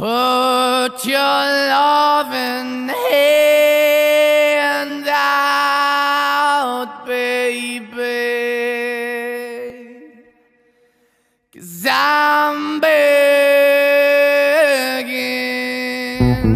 Put your loving hand out, baby, 'cause I'm begging.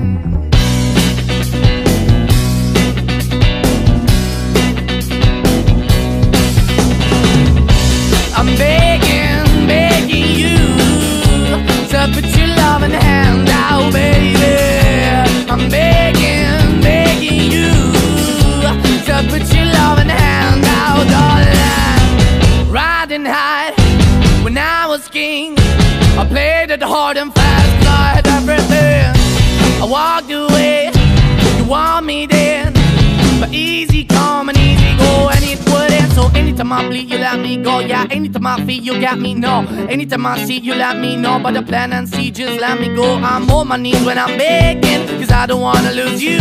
I'm begging, begging you to put your loving hand out, baby. I'm begging, begging you to put your loving hand out, darling. Riding high when I was king, I played it hard and fast, 'cause I had everything. I walked away, you want me then, but easy come and easy go, and it wouldn't. So anytime I bleed, you let me go. Yeah, anytime I feel, you got me, no. Anytime I see, you let me know. But the plan and see, just let me go. I'm on my knees when I'm begging, 'cause I don't wanna lose you.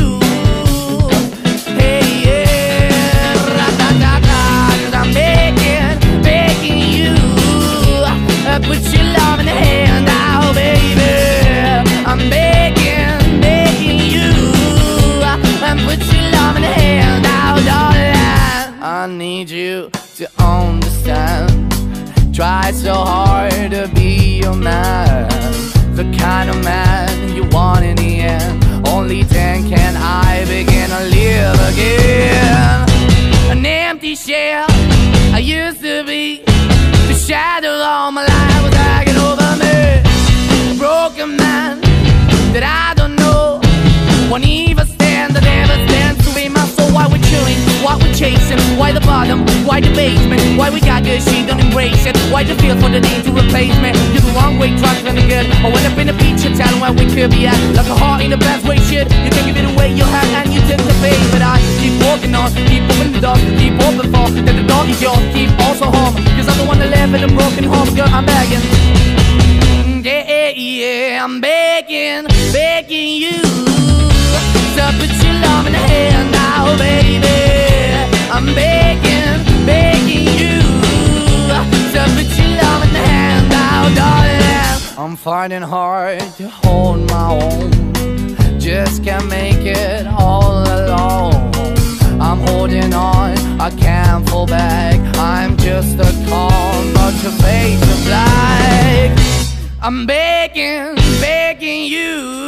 Hey, yeah, ra-da-da-da, 'cause I'm begging, begging you. Put your love in the hand out, baby. I'm begging, begging you. Put your love in the hand out, darling. I need you to understand. Try so hard to be your man, the kind of man you want in the end. Only then can I begin to live again. An empty shell I used to be, the shadow all my life was hanging over me. A broken man that I don't know, won't even stand, that never stands to be my soul. Why we're chilling, why we're chasing, why the bottom, why the basement, why we got good, she don't embrace it, why the feel for the need to replace me. You're the wrong way, trying to good. I went up in a feature town where we could be at, like a heart in the best way, shit. You can give it away, you have, and you take the bait. But I keep walking on, keep opening the door, keep open for that the door is yours, keep also home, 'cause I'm the one that live in a broken home. Girl, I'm begging, yeah, yeah, I'm begging, begging you to put your love in the hand now, baby. I'm begging, begging you to put your love in the hand now, darling. I'm finding hard to hold my own, just can't make it all alone. I'm holding on, I can't fall back. I'm just a call, but your face is black. I'm begging, begging you,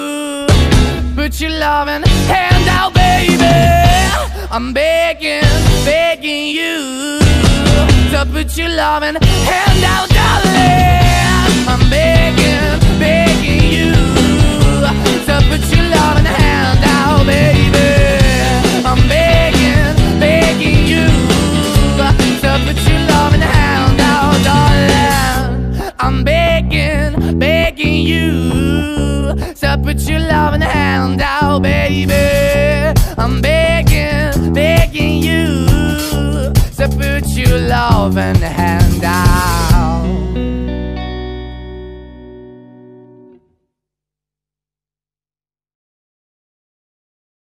put your loving hand out, baby. I'm begging, begging you to put your loving hand out, darling. I'm begging, begging you to put your loving hand out, baby. I'm begging, begging you to put your loving hand out, darling. I'm begging, begging you to put your loving hand out, baby. I'm begging, begging you to put your loving hand